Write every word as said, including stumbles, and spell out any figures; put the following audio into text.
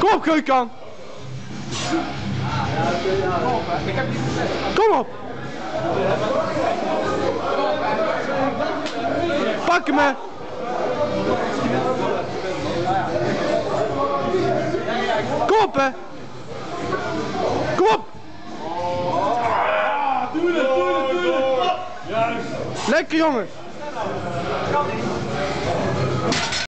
Kom op, Keukan! Kom op! Pak hem, hè! Kom op, hè! Kom op! Doe het, doe het, doe het! Lekker, jongen!